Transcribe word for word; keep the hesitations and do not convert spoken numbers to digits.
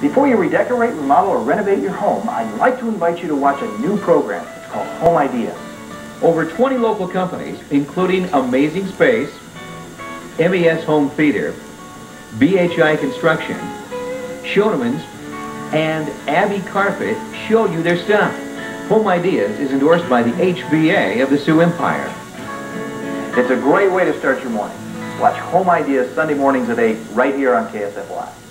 Before you redecorate, remodel, or renovate your home, I'd like to invite you to watch a new program. It's called Home Ideas. Over twenty local companies, including Amazing Space, M E S Home Theater, B H I Construction, Schoenemann's, and Abbey Carpet show you their stuff. Home Ideas is endorsed by the H B A of the Sioux Empire. It's a great way to start your morning. Watch Home Ideas Sunday mornings at eight right here on K S F Y.